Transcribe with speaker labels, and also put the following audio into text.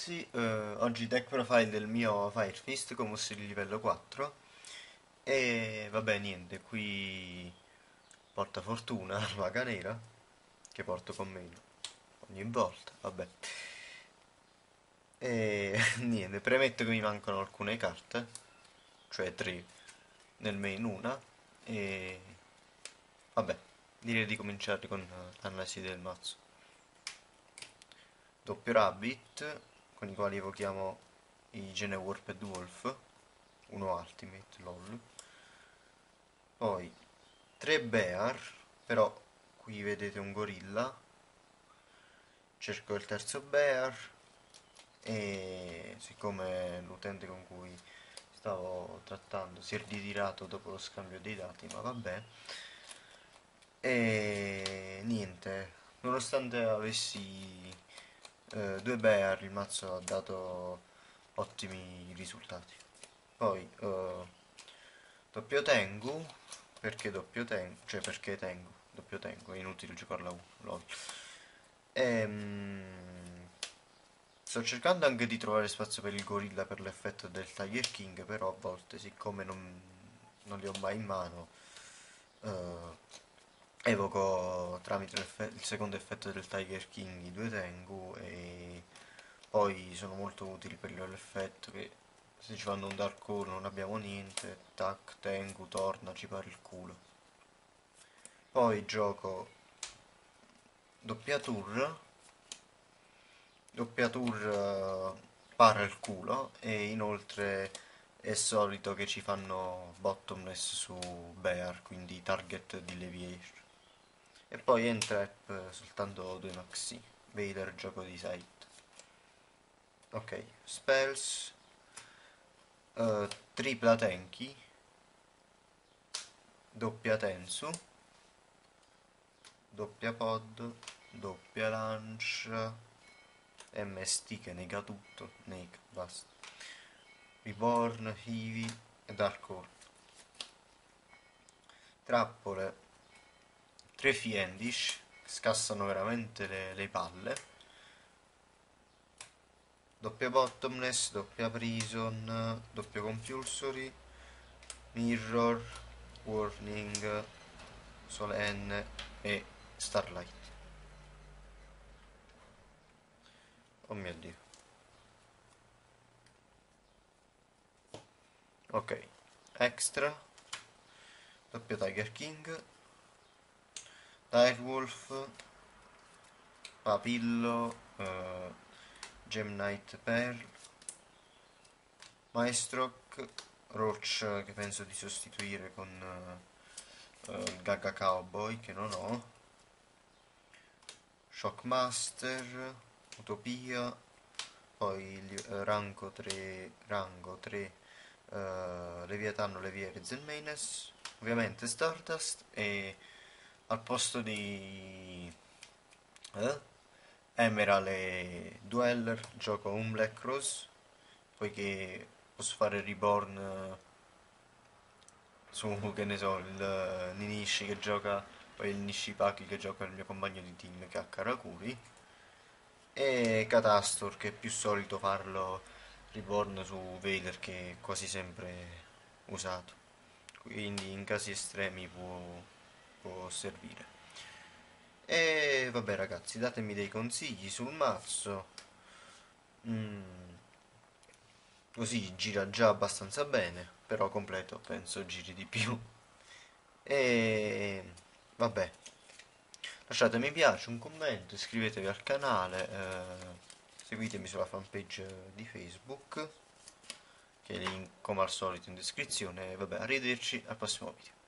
Speaker 1: ragazzi, oggi deck profile del mio Fire Fist con mostre di livello 4 e vabbè niente, qui porta fortuna, maga nera, che porto con me ogni volta, vabbè. E niente, premetto che mi mancano alcune carte, cioè 3 nel main una, e vabbè, direi di cominciare con l'analisi del mazzo. Doppio Rabbit, con i quali evochiamo i Gene Warped Wolf, uno Ultimate, lol. Poi 3 Bear, però qui vedete un gorilla. Cerco il terzo Bear e siccome l'utente con cui stavo trattando si è ritirato dopo lo scambio dei dati, ma vabbè. E niente, nonostante avessi 2 Bear, il mazzo ha dato ottimi risultati. Poi doppio Tengu, perché doppio Tengu? Cioè perché Tengu? Doppio Tengu, è inutile giocarla a 1, lol. Sto cercando anche di trovare spazio per il gorilla per l'effetto del Tiger King, però a volte, siccome non li ho mai in mano, eh, evoco tramite il secondo effetto del Tiger King i due Tengu e poi sono molto utili per l'effetto che se ci fanno un Dark Hole non abbiamo niente, tac, Tengu, torna, ci pare il culo. Poi gioco doppiatur, doppiatur para il culo e inoltre è solito che ci fanno bottomless su Bear, quindi target di Leviation. E poi Entrap soltanto 2 maxi, Vader gioco di side. Ok, spells, tripla Tenki, doppia Tensu, doppia Pod, doppia lancia, MST che nega tutto, nega, basta. Reborn, Heavy e Dark Hole. Trappole, 3 Fiendish, scassano veramente le palle. Doppia Bottomless, doppia Prison, doppio Compulsory, Mirror, Warning, Solenne e Starlight. Oh mio dio. Ok, extra, doppio Tiger King, Direwolf, Papillo, Gem Knight Pearl, Maestroc, Roach che penso di sostituire con il Gaga Cowboy che non ho, Shockmaster, Utopia, poi rango 3 Leviatano, Leviere, Zelmenes, ovviamente Stardust e al posto di Emerald e Dweller gioco un Black Rose poiché posso fare Reborn su che ne so il Ninishi che gioca poi il Nishipaki che gioca il mio compagno di team che ha Karakuri e Catastor che è più solito farlo Reborn su Vader che è quasi sempre usato, quindi in casi estremi può servire. E vabbè ragazzi, datemi dei consigli sul mazzo. Mm, così gira già abbastanza bene, però completo penso giri di più. E vabbè, lasciate mi piace, un commento, iscrivetevi al canale, seguitemi sulla fanpage di Facebook, che è link come al solito in descrizione. E vabbè, arrivederci al prossimo video.